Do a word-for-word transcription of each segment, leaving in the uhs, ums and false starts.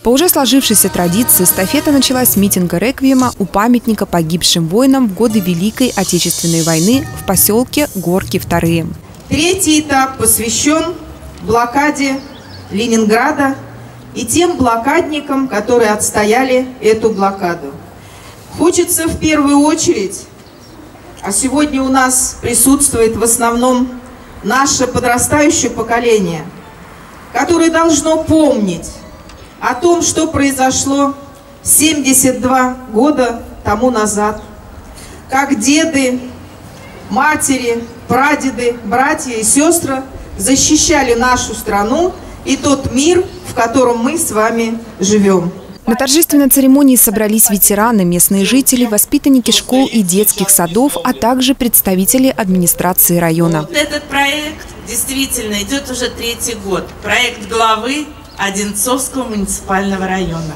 По уже сложившейся традиции эстафета началась с митинга реквиема у памятника погибшим воинам в годы Великой Отечественной войны в поселке Горки вторые. Третий этап посвящен блокаде Ленинграда и тем блокадникам, которые отстояли эту блокаду. Хочется в первую очередь, а сегодня у нас присутствует в основном наше подрастающее поколение, которое должно помнить о том, что произошло семьдесят два года тому назад, как деды, матери, прадеды, братья и сестры защищали нашу страну и тот мир, в котором мы с вами живем. На торжественной церемонии собрались ветераны, местные жители, воспитанники школ и детских садов, а также представители администрации района. Вот этот проект действительно идет уже третий год. Проект главы Одинцовского муниципального района.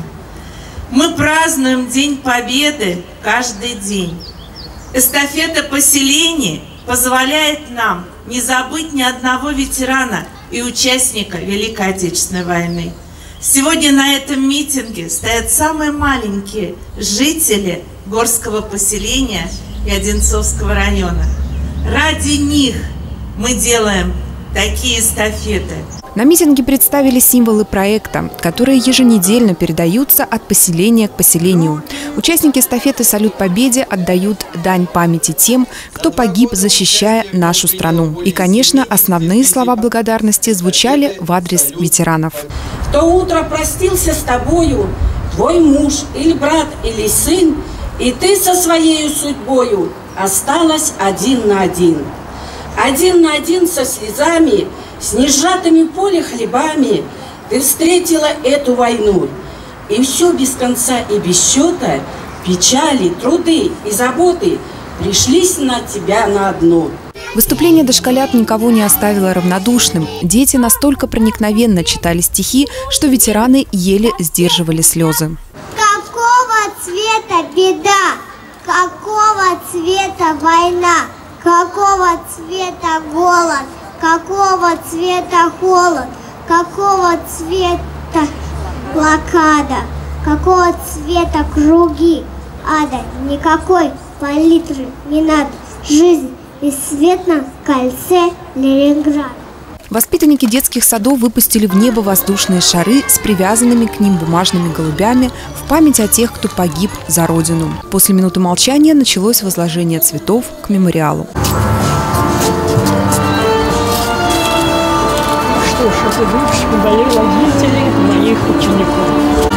Мы празднуем День Победы каждый день. Эстафета поселений позволяет нам не забыть ни одного ветерана и участника Великой Отечественной войны. Сегодня на этом митинге стоят самые маленькие жители Горского поселения и Одинцовского района. Ради них мы делаем такие эстафеты. На митинге представили символы проекта, которые еженедельно передаются от поселения к поселению. Участники эстафеты «Салют Победе» отдают дань памяти тем, кто погиб, защищая нашу страну. И, конечно, основные слова благодарности звучали в адрес ветеранов. В то утро простился с тобою твой муж или брат или сын, и ты со своей судьбою осталась один на один. Один на один со слезами, с несжатыми в поле хлебами ты встретила эту войну. И все без конца и без счета, печали, труды и заботы пришлись на тебя на одно. Выступление дошколят никого не оставило равнодушным. Дети настолько проникновенно читали стихи, что ветераны еле сдерживали слезы. Какого цвета беда? Какого цвета война? Какого цвета голод? Какого цвета холод? Какого цвета блокада? Какого цвета круги ада? Никакой палитры не надо. Жизнь и свет на кольце Ленинграда. Воспитанники детских садов выпустили в небо воздушные шары с привязанными к ним бумажными голубями в память о тех, кто погиб за Родину. После минуты молчания началось возложение цветов к мемориалу. Что ж, это выпуск моих родителей, моих учеников.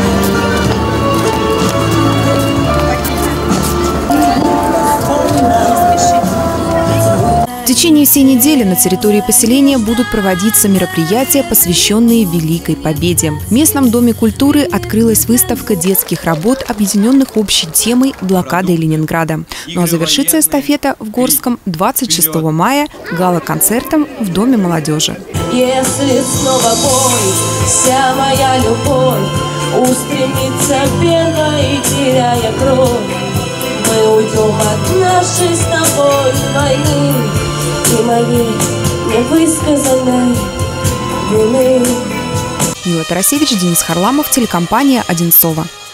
В течение всей недели на территории поселения будут проводиться мероприятия, посвященные Великой Победе. В местном доме культуры открылась выставка детских работ, объединенных общей темой блокады Ленинграда. Ну а завершится эстафета в Горском двадцать шестого мая гала-концертом в Доме молодежи. Если снова бой, вся моя любовь устремится бегая, теряя кровь, мы уйдем от нашей с тобой войны и моей невысказанной вины. Мила Тарасевич, Денис Харламов, телекомпания «Одинцово».